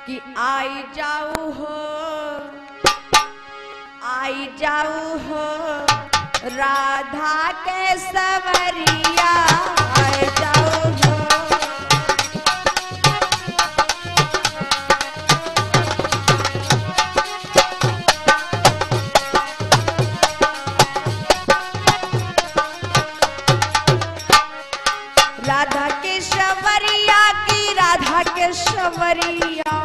कि आई जाऊ हो राधा के सवरिया, आई जाऊ हो। राधा के सवरिया की, राधा के सवरिया,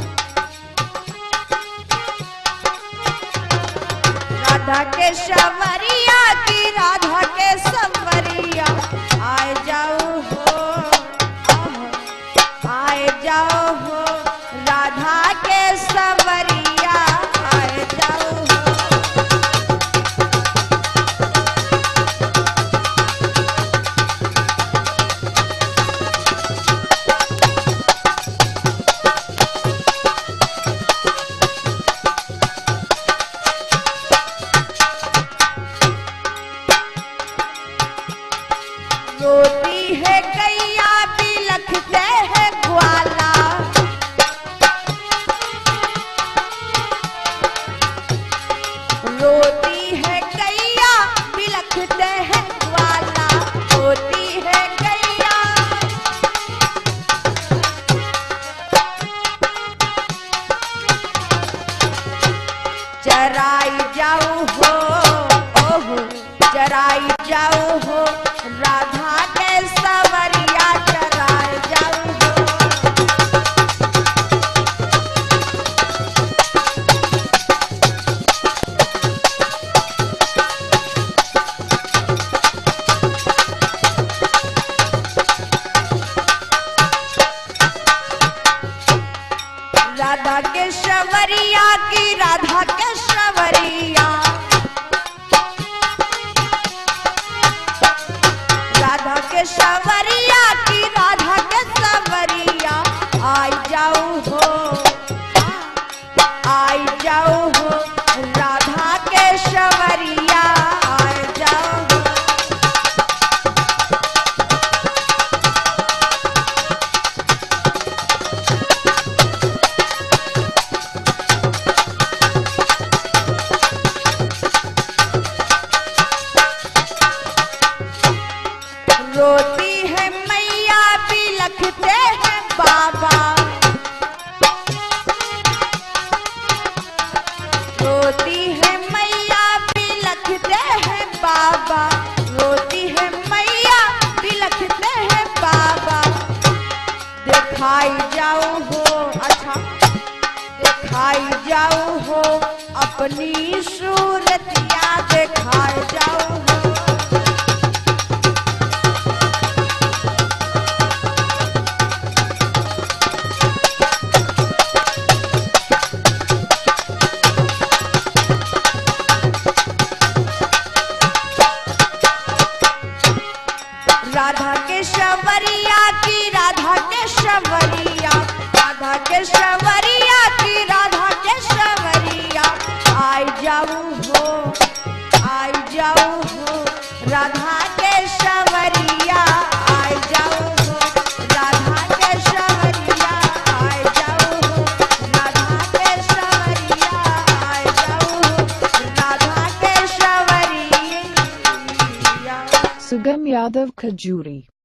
राधा के सवरिया की, राधा के सवरिया, आए जाओ हो, आए जाओ हो राधा के सवरिया, आए जाओ हो। रोती है गैया बिलखते है ग्वाला, रोती है गैया बिलखते है ग्वाला, रोती है गैया। चराई जाऊ हो, ओहो चराई जाऊ हो राधा के सवरिया, चराई जाऊ हो। राधा के सवरिया की, राधा के सवरिया, राधा के सवरिया की, राधा के सवरिया, आई जाओ हो, आई जाओ हो राधा के सवरिया, आई जाओ हो। रोती है मैया बिलखते हैं बाबा, रोती है मैया बिलखते हैं बाबा, रोती है मैया बिलखते हैं बाबा। दिखाई जाओ हो, अच्छा दिखाई जाओ हो अपनी सूरतिया, दिखाई जाओ हो। राधा के सवरिया की, राधा के सवरिया, राधा के सवरिया की, राधा के सवरिया, आई जाऊ हो, आई जाऊ हो राधा के सवरिया, आई जाऊ हो राधा के सवरिया, आई जाऊ हो राधा के सवरिया, आई जाऊ हो राधा के सवरिया। Sugam Yadav Khajuri।